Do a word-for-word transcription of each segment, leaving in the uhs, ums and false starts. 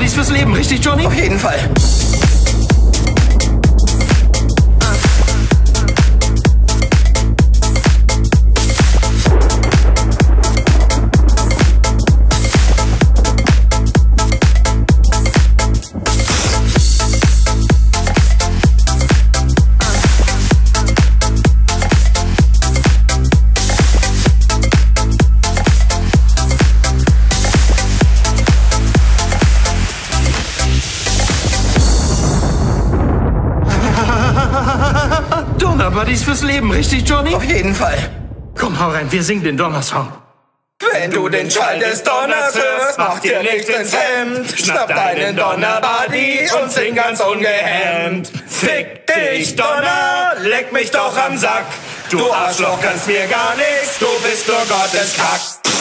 Donnerbuddies fürs Leben, richtig, Johnny? Auf jeden Fall. Donnerbuddies fürs Leben, richtig, Johnny? Auf jeden Fall. Komm, hau rein, wir singen den Donnersong. Wenn du den Schall des Donners hörst, mach dir nicht ins Hemd. Schnapp deinen Donnerbuddy und sing ganz ungehemmt. Fick dich, Donner, leck mich doch am Sack. Du Arschloch kannst mir gar nichts, du bist nur Gottes Kack.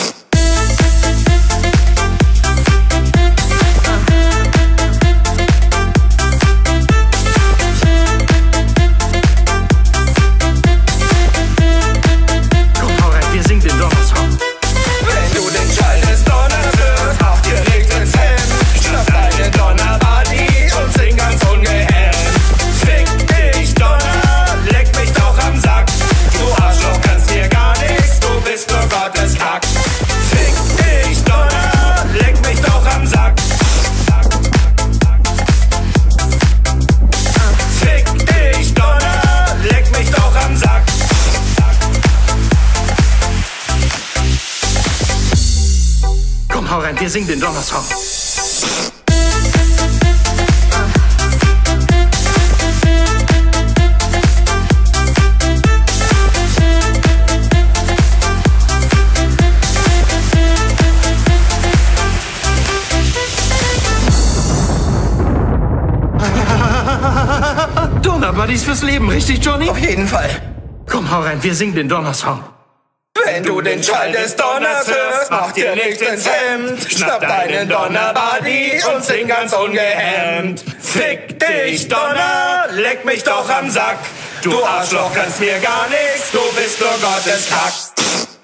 Hau rein, wir singen den Donnersong. Donnerbuddies fürs Leben, richtig, Johnny? Auf jeden Fall. Komm, hau rein, wir singen den Donnersong. Wenn du den Schall des Donners hörst, mach dir nicht ins Hemd. Schnapp deinen Donnerbuddy und sing ganz ungehemmt. Fick dich, Donner, leck mich doch am Sack. Du Arschloch kannst mir gar nichts, du bist nur Gottes Kack.